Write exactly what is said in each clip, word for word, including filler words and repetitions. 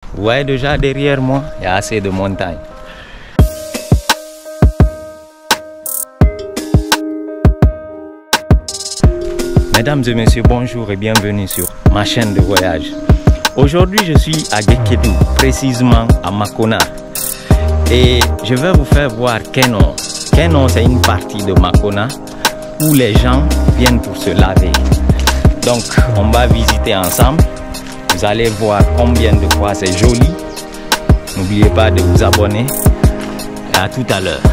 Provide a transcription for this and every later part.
Vous voyez déjà derrière moi, il y a assez de montagnes. Mesdames et messieurs, bonjour et bienvenue sur ma chaîne de voyage. Aujourd'hui, je suis à Gekedou, précisément à Makona. Et je vais vous faire voir Kenon. Kenon, c'est une partie de Makona où les gens viennent pour se laver. Donc, on va visiter ensemble. Vous allez voir combien de fois c'est joli. N'oubliez pas de vous abonner. Et à tout à l'heure.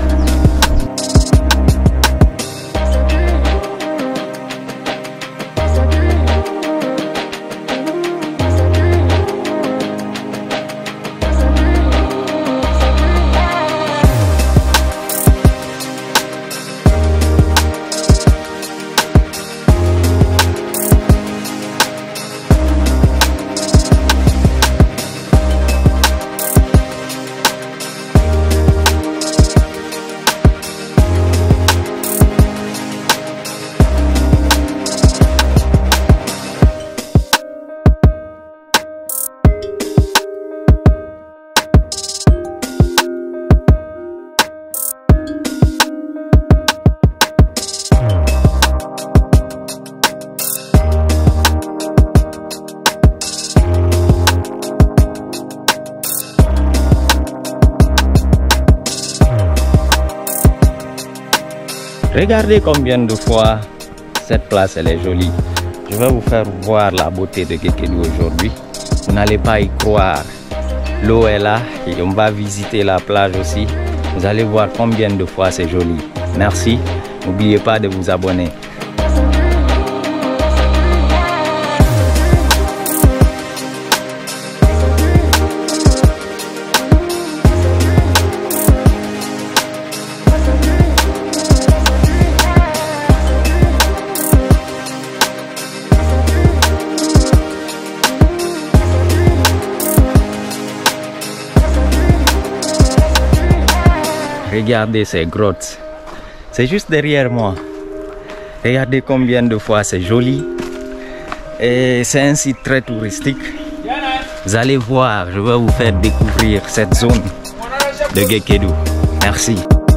Regardez combien de fois cette place elle est jolie. Je vais vous faire voir la beauté de Gekedou aujourd'hui. Vous n'allez pas y croire. L'eau est là et on va visiter la plage aussi. Vous allez voir combien de fois c'est joli. Merci. N'oubliez pas de vous abonner. Regardez ces grottes, c'est juste derrière moi. Regardez combien de fois c'est joli. Et c'est un site très touristique. Vous allez voir, je vais vous faire découvrir cette zone de Gekedou. Merci.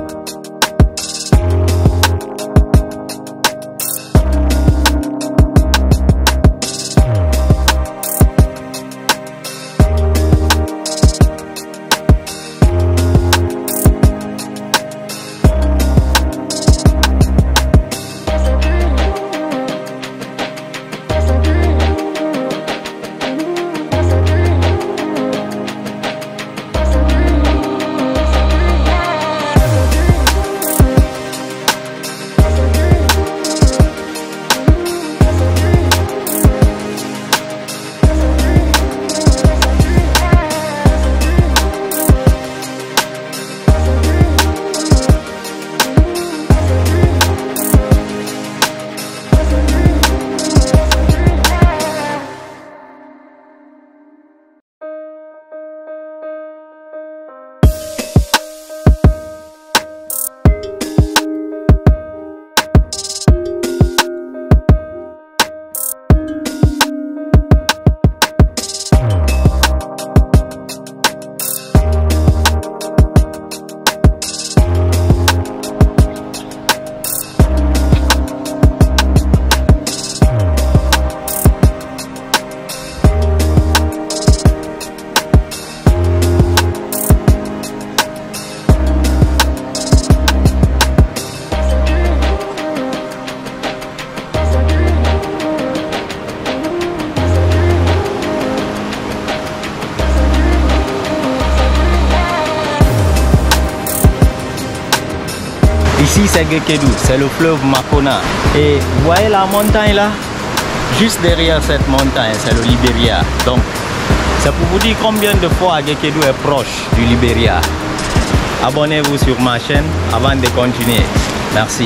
Ici c'est Gekedou, c'est le fleuve Makona. Et vous voyez la montagne là? Juste derrière cette montagne, c'est le Libéria. Donc, c'est pour vous dire combien de fois Gekedou est proche du Libéria. Abonnez-vous sur ma chaîne avant de continuer. Merci.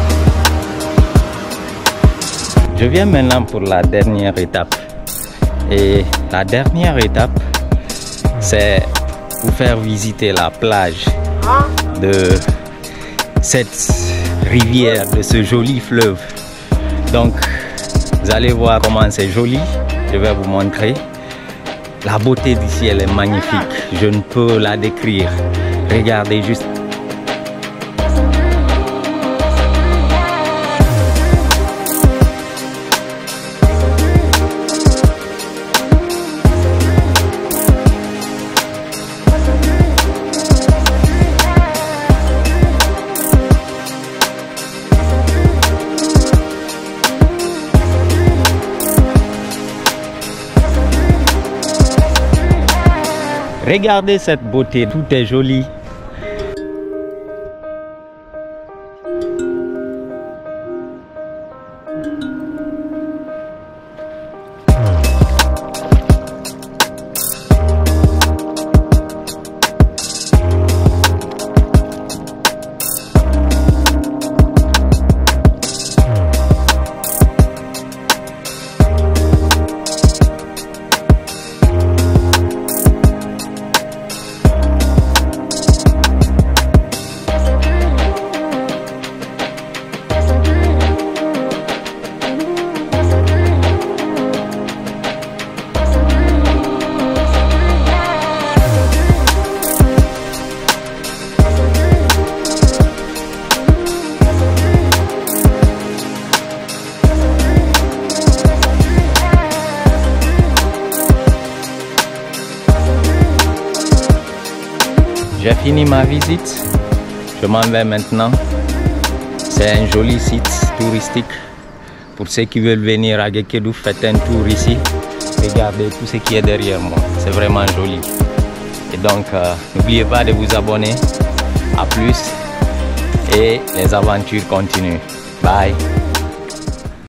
Je viens maintenant pour la dernière étape. Et la dernière étape, c'est vous faire visiter la plage de cette rivière, de ce joli fleuve. Donc, vous allez voir comment c'est joli. Je vais vous montrer. La beauté du ciel est magnifique. Je ne peux la décrire. Regardez juste. Regardez cette beauté, tout est joli. J'ai fini ma visite, je m'en vais maintenant. C'est un joli site touristique. Pour ceux qui veulent venir à Gekedou, faites un tour ici. Regardez tout ce qui est derrière moi, c'est vraiment joli. Et donc, euh, n'oubliez pas de vous abonner. À plus et les aventures continuent. Bye.